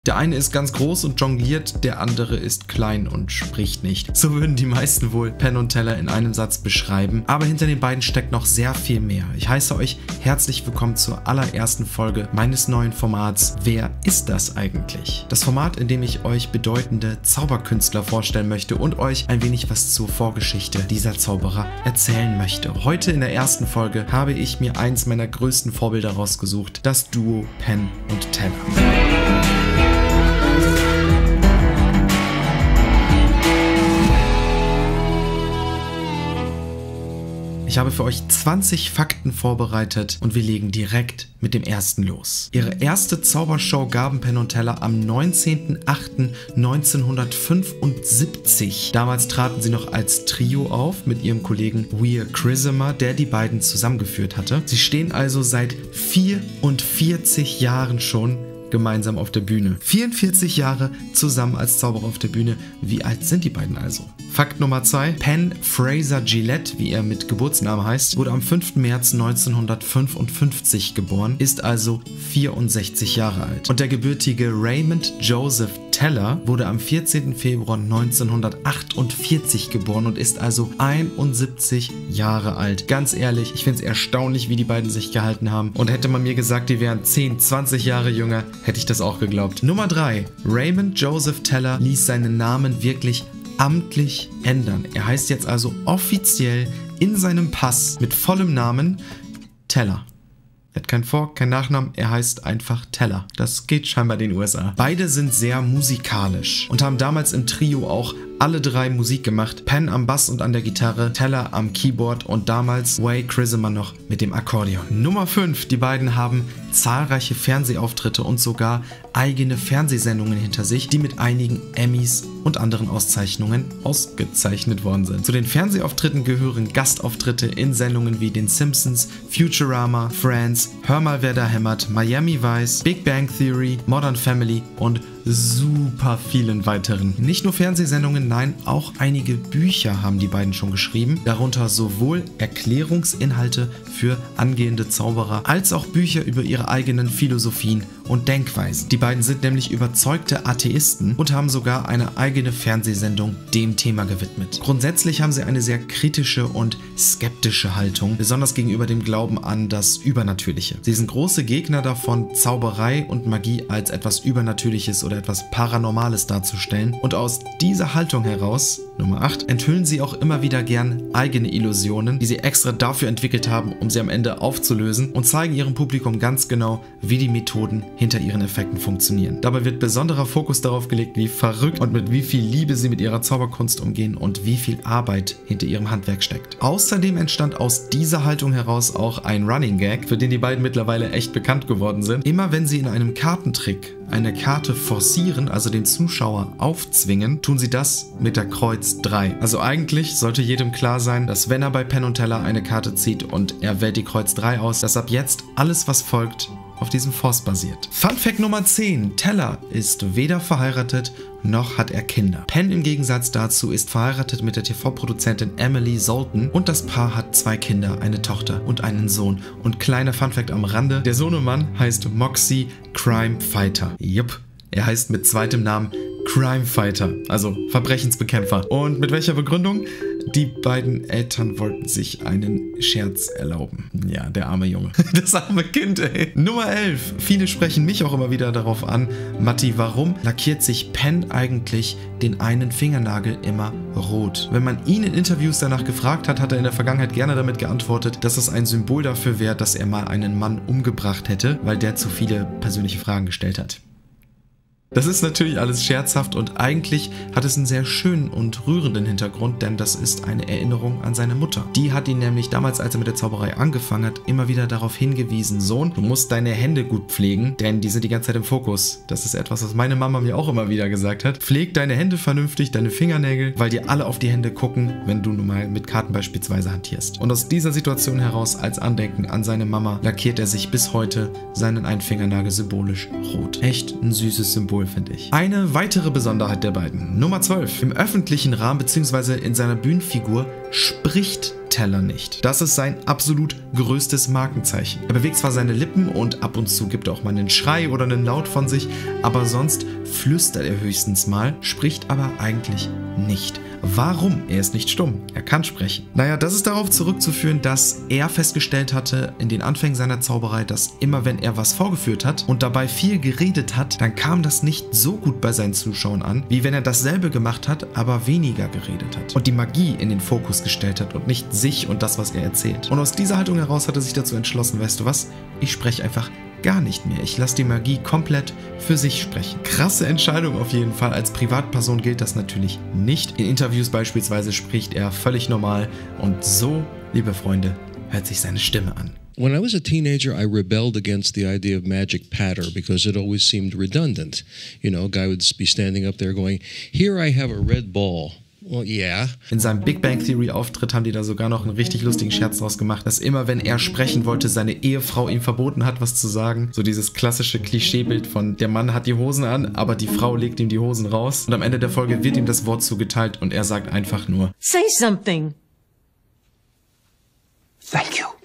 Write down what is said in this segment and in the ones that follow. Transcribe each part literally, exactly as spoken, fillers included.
Der eine ist ganz groß und jongliert, der andere ist klein und spricht nicht. So würden die meisten wohl Penn und Teller in einem Satz beschreiben, aber hinter den beiden steckt noch sehr viel mehr. Ich heiße euch herzlich willkommen zur allerersten Folge meines neuen Formats Wer ist das eigentlich? Das Format, in dem ich euch bedeutende Zauberkünstler vorstellen möchte und euch ein wenig was zur Vorgeschichte dieser Zauberer erzählen möchte. Heute in der ersten Folge habe ich mir eins meiner größten Vorbilder rausgesucht, das Duo Penn und Teller. Ich habe für euch zwanzig Fakten vorbereitet und wir legen direkt mit dem ersten los. Ihre erste Zaubershow gaben Penn und Teller am neunzehnten achten neunzehnhundertfünfundsiebzig. Damals traten sie noch als Trio auf mit ihrem Kollegen Weir Krisimer, der die beiden zusammengeführt hatte. Sie stehen also seit vierundvierzig Jahren schon gemeinsam auf der Bühne. vierundvierzig Jahre zusammen als Zauberer auf der Bühne. Wie alt sind die beiden also? Fakt Nummer zwei. Penn Fraser Gillette, wie er mit Geburtsnamen heißt, wurde am fünften März neunzehnhundertfünfundfünfzig geboren, ist also vierundsechzig Jahre alt. Und der gebürtige Raymond Joseph Teller wurde am vierzehnten Februar neunzehnhundertachtundvierzig geboren und ist also einundsiebzig Jahre alt. Ganz ehrlich, ich finde es erstaunlich, wie die beiden sich gehalten haben. Und hätte man mir gesagt, die wären zehn, zwanzig Jahre jünger, hätte ich das auch geglaubt. Nummer drei. Raymond Joseph Teller ließ seinen Namen wirklich amtlich ändern. Er heißt jetzt also offiziell in seinem Pass mit vollem Namen Teller. Er hat kein Vor-, kein Nachnamen, er heißt einfach Teller. Das geht scheinbar in den U S A. Beide sind sehr musikalisch und haben damals im Trio auch alle drei Musik gemacht. Penn am Bass und an der Gitarre, Teller am Keyboard und damals Weir Krisimer noch mit dem Akkordeon. Nummer fünf. Die beiden haben zahlreiche Fernsehauftritte und sogar eigene Fernsehsendungen hinter sich, die mit einigen Emmys und anderen Auszeichnungen ausgezeichnet worden sind. Zu den Fernsehauftritten gehören Gastauftritte in Sendungen wie den Simpsons, Futurama, Friends, Hör mal wer da hämmert, Miami Vice, Big Bang Theory, Modern Family und super vielen weiteren. Nicht nur Fernsehsendungen, nein, auch einige Bücher haben die beiden schon geschrieben, darunter sowohl Erklärungsinhalte für angehende Zauberer, als auch Bücher über ihre eigenen Philosophien und Denkweisen. Die beiden sind nämlich überzeugte Atheisten und haben sogar eine eigene Fernsehsendung dem Thema gewidmet. Grundsätzlich haben sie eine sehr kritische und skeptische Haltung, besonders gegenüber dem Glauben an das Übernatürliche. Sie sind große Gegner davon, Zauberei und Magie als etwas Übernatürliches oder etwas Paranormales darzustellen, und aus dieser Haltung heraus, Nummer acht, enthüllen sie auch immer wieder gern eigene Illusionen, die sie extra dafür entwickelt haben, um sie am Ende aufzulösen, und zeigen ihrem Publikum ganz genau, wie die Methoden hinter ihren Effekten funktionieren. Dabei wird besonderer Fokus darauf gelegt, wie verrückt und mit wie viel Liebe sie mit ihrer Zauberkunst umgehen und wie viel Arbeit hinter ihrem Handwerk steckt. Außerdem entstand aus dieser Haltung heraus auch ein Running Gag, für den die beiden mittlerweile echt bekannt geworden sind. Immer wenn sie in einem Kartentrick eine Karte forcieren, also den Zuschauer aufzwingen, tun sie das mit der Kreuz drei. Also eigentlich sollte jedem klar sein, dass wenn er bei Penn und Teller eine Karte zieht und er wählt die Kreuz drei aus, dass ab jetzt alles, was folgt, auf diesem Force basiert. Fun Fact Nummer zehn. Teller ist weder verheiratet, noch hat er Kinder. Penn im Gegensatz dazu ist verheiratet mit der T V-Produzentin Emily Zoltan und das Paar hat zwei Kinder, eine Tochter und einen Sohn. Und kleiner Fun Fact am Rande, der Sohnemann heißt Moxie Crime Fighter. Jupp, er heißt mit zweitem Namen Crime Fighter, also Verbrechensbekämpfer. Und mit welcher Begründung? Die beiden Eltern wollten sich einen Scherz erlauben. Ja, der arme Junge. Das arme Kind, ey. Nummer elf. Viele sprechen mich auch immer wieder darauf an. Matti, warum lackiert sich Penn eigentlich den einen Fingernagel immer rot? Wenn man ihn in Interviews danach gefragt hat, hat er in der Vergangenheit gerne damit geantwortet, dass es ein Symbol dafür wäre, dass er mal einen Mann umgebracht hätte, weil der zu viele persönliche Fragen gestellt hat. Das ist natürlich alles scherzhaft und eigentlich hat es einen sehr schönen und rührenden Hintergrund, denn das ist eine Erinnerung an seine Mutter. Die hat ihn nämlich damals, als er mit der Zauberei angefangen hat, immer wieder darauf hingewiesen: Sohn, du musst deine Hände gut pflegen, denn die sind die ganze Zeit im Fokus. Das ist etwas, was meine Mama mir auch immer wieder gesagt hat. Pfleg deine Hände vernünftig, deine Fingernägel, weil dir alle auf die Hände gucken, wenn du nun mal mit Karten beispielsweise hantierst. Und aus dieser Situation heraus, als Andenken an seine Mama, lackiert er sich bis heute seinen Einfingernagel symbolisch rot. Echt ein süßes Symbol Pol, finde ich. Eine weitere Besonderheit der beiden. Nummer zwölf. Im öffentlichen Rahmen bzw. in seiner Bühnenfigur spricht Teller nicht. Das ist sein absolut größtes Markenzeichen. Er bewegt zwar seine Lippen und ab und zu gibt er auch mal einen Schrei oder einen Laut von sich, aber sonst flüstert er höchstens mal, spricht aber eigentlich nicht. Warum? Er ist nicht stumm. Er kann sprechen. Naja, das ist darauf zurückzuführen, dass er festgestellt hatte in den Anfängen seiner Zauberei, dass immer wenn er was vorgeführt hat und dabei viel geredet hat, dann kam das nicht so gut bei seinen Zuschauern an, wie wenn er dasselbe gemacht hat, aber weniger geredet hat. Und die Magie in den Fokus gestellt hat und nicht sich und das, was er erzählt. Und aus dieser Haltung heraus hat er sich dazu entschlossen, weißt du was? Ich spreche einfach gar nicht mehr. Ich lasse die Magie komplett für sich sprechen. Krasse Entscheidung auf jeden Fall. Als Privatperson gilt das natürlich nicht. In Interviews beispielsweise spricht er völlig normal und so, liebe Freunde, hört sich seine Stimme an. When I was a teenager, I rebelled against the idea of magic patter because it always seemed redundant. You know, a guy would be standing up there going, "Here I have a red ball." Well, yeah. In seinem Big Bang Theory Auftritt haben die da sogar noch einen richtig lustigen Scherz draus gemacht, dass immer, wenn er sprechen wollte, seine Ehefrau ihm verboten hat, was zu sagen. So dieses klassische Klischeebild von der Mann hat die Hosen an, aber die Frau legt ihm die Hosen raus. Und am Ende der Folge wird ihm das Wort zugeteilt und er sagt einfach nur Say something. Thank you.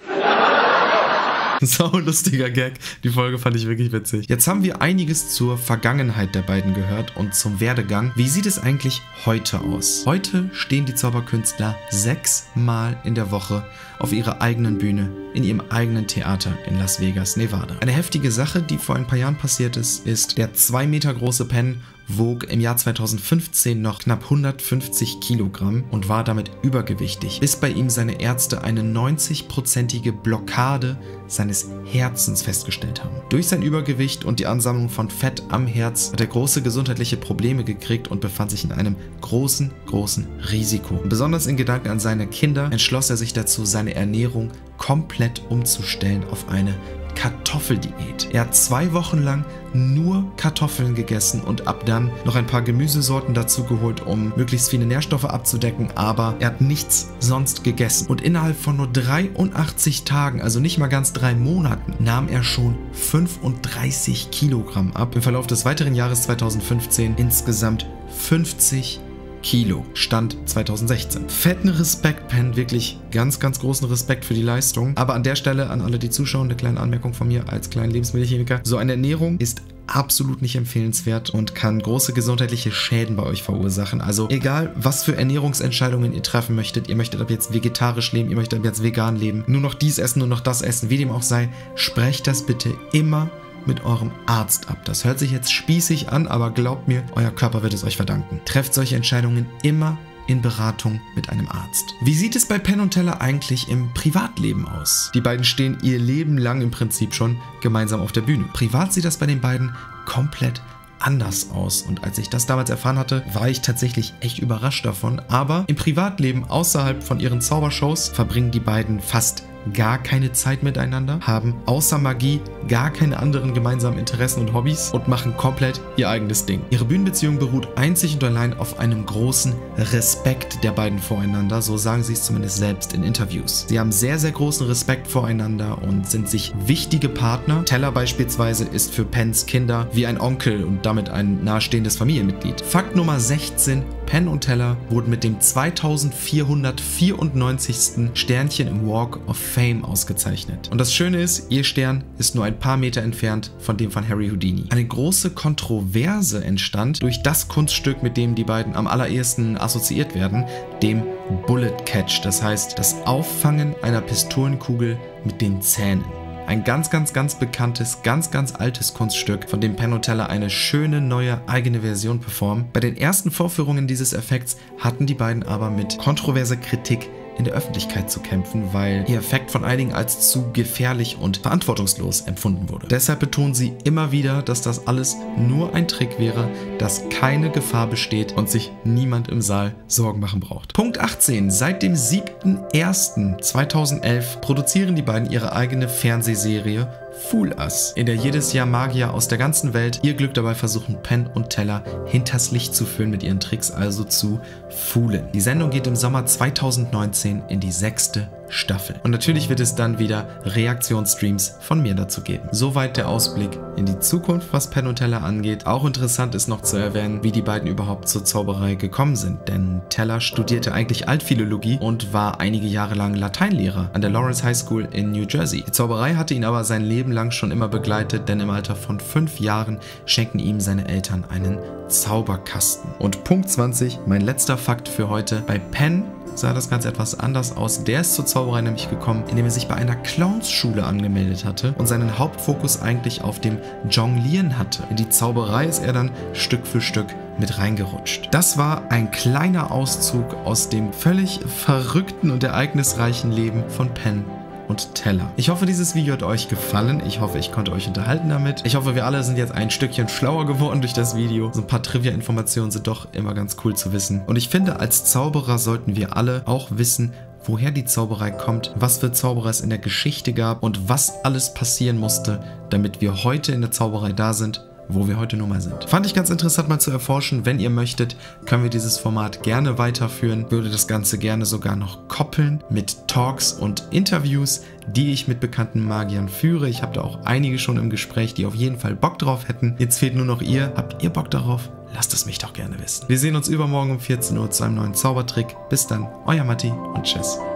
Sau lustiger Gag. Die Folge fand ich wirklich witzig. Jetzt haben wir einiges zur Vergangenheit der beiden gehört und zum Werdegang. Wie sieht es eigentlich heute aus? Heute stehen die Zauberkünstler sechsmal in der Woche auf ihrer eigenen Bühne, in ihrem eigenen Theater in Las Vegas, Nevada. Eine heftige Sache, die vor ein paar Jahren passiert ist, ist, der zwei Meter große Penn wog im Jahr zweitausendfünfzehn noch knapp hundertfünfzig Kilogramm und war damit übergewichtig, bis bei ihm seine Ärzte eine neunzig-prozentige Blockade seines Herzens festgestellt haben. Durch sein Übergewicht und die Ansammlung von Fett am Herz hat er große gesundheitliche Probleme gekriegt und befand sich in einem großen, großen Risiko. Und besonders in Gedanken an seine Kinder entschloss er sich dazu, seine Ernährung komplett umzustellen auf eine Kartoffeldiät. Er hat zwei Wochen lang nur Kartoffeln gegessen und ab dann noch ein paar Gemüsesorten dazu geholt, um möglichst viele Nährstoffe abzudecken, aber er hat nichts sonst gegessen. Und innerhalb von nur dreiundachtzig Tagen, also nicht mal ganz drei Monaten, nahm er schon fünfunddreißig Kilogramm ab. Im Verlauf des weiteren Jahres zweitausendfünfzehn insgesamt fünfzig Kilo. Stand zweitausendsechzehn. Fetten Respekt, Penn. Wirklich ganz, ganz großen Respekt für die Leistung. Aber an der Stelle an alle, die zuschauen, eine kleine Anmerkung von mir als kleinen Lebensmittelchemiker. So eine Ernährung ist absolut nicht empfehlenswert und kann große gesundheitliche Schäden bei euch verursachen. Also egal, was für Ernährungsentscheidungen ihr treffen möchtet, ihr möchtet ab jetzt vegetarisch leben, ihr möchtet ab jetzt vegan leben, nur noch dies essen, nur noch das essen, wie dem auch sei, sprecht das bitte immer mit eurem Arzt ab. Das hört sich jetzt spießig an, aber glaubt mir, euer Körper wird es euch verdanken. Trefft solche Entscheidungen immer in Beratung mit einem Arzt. Wie sieht es bei Penn und Teller eigentlich im Privatleben aus? Die beiden stehen ihr Leben lang im Prinzip schon gemeinsam auf der Bühne. Privat sieht das bei den beiden komplett anders aus. Und als ich das damals erfahren hatte, war ich tatsächlich echt überrascht davon. Aber im Privatleben außerhalb von ihren Zaubershows verbringen die beiden fast gar keine Zeit miteinander, haben außer Magie gar keine anderen gemeinsamen Interessen und Hobbys und machen komplett ihr eigenes Ding. Ihre Bühnenbeziehung beruht einzig und allein auf einem großen Respekt der beiden voreinander, so sagen sie es zumindest selbst in Interviews. Sie haben sehr, sehr großen Respekt voreinander und sind sich wichtige Partner. Teller beispielsweise ist für Penns Kinder wie ein Onkel und damit ein nahestehendes Familienmitglied. Fakt Nummer sechzehn. Penn und Teller wurden mit dem zweitausendvierhundertvierundneunzigsten Sternchen im Walk of Fame ausgezeichnet. Und das Schöne ist, ihr Stern ist nur ein paar Meter entfernt von dem von Harry Houdini. Eine große Kontroverse entstand durch das Kunststück, mit dem die beiden am allerersten assoziiert werden, dem Bullet Catch, das heißt das Auffangen einer Pistolenkugel mit den Zähnen. Ein ganz, ganz, ganz bekanntes, ganz, ganz altes Kunststück, von dem Penn und Teller eine schöne, neue, eigene Version performen. Bei den ersten Vorführungen dieses Effekts hatten die beiden aber mit kontroverser Kritik in der Öffentlichkeit zu kämpfen, weil ihr Effekt von einigen als zu gefährlich und verantwortungslos empfunden wurde. Deshalb betonen sie immer wieder, dass das alles nur ein Trick wäre, dass keine Gefahr besteht und sich niemand im Saal Sorgen machen braucht. Punkt achtzehn. Seit dem siebten ersten zweitausendelf produzieren die beiden ihre eigene Fernsehserie Fool Us, in der jedes Jahr Magier aus der ganzen Welt ihr Glück dabei versuchen, Penn und Teller hinters Licht zu führen mit ihren Tricks, also zu foolen. Die Sendung geht im Sommer zweitausendneunzehn in die sechste Staffel. Und natürlich wird es dann wieder Reaktionsstreams von mir dazu geben. Soweit der Ausblick in die Zukunft, was Penn und Teller angeht. Auch interessant ist noch zu erwähnen, wie die beiden überhaupt zur Zauberei gekommen sind. Denn Teller studierte eigentlich Altphilologie und war einige Jahre lang Lateinlehrer an der Lawrence High School in New Jersey. Die Zauberei hatte ihn aber sein Leben lang schon immer begleitet, denn im Alter von fünf Jahren schenken ihm seine Eltern einen Zauberkasten. Und Punkt zwanzig, mein letzter Fakt für heute. Bei Penn sah das Ganze etwas anders aus. Der ist zur Zauberei nämlich gekommen, indem er sich bei einer Clownsschule angemeldet hatte und seinen Hauptfokus eigentlich auf dem Jonglieren hatte. In die Zauberei ist er dann Stück für Stück mit reingerutscht. Das war ein kleiner Auszug aus dem völlig verrückten und ereignisreichen Leben von Penn und Teller. Ich hoffe, dieses Video hat euch gefallen. Ich hoffe, ich konnte euch unterhalten damit. Ich hoffe, wir alle sind jetzt ein Stückchen schlauer geworden durch das Video. So ein paar Trivia-Informationen sind doch immer ganz cool zu wissen. Und ich finde, als Zauberer sollten wir alle auch wissen, woher die Zauberei kommt, was für Zauberer es in der Geschichte gab und was alles passieren musste, damit wir heute in der Zauberei da sind, wo wir heute nun mal sind. Fand ich ganz interessant mal zu erforschen. Wenn ihr möchtet, können wir dieses Format gerne weiterführen. Würde das Ganze gerne sogar noch koppeln mit Talks und Interviews, die ich mit bekannten Magiern führe. Ich habe da auch einige schon im Gespräch, die auf jeden Fall Bock drauf hätten. Jetzt fehlt nur noch ihr. Habt ihr Bock darauf? Lasst es mich doch gerne wissen. Wir sehen uns übermorgen um vierzehn Uhr zu einem neuen Zaubertrick. Bis dann, euer Matti und tschüss.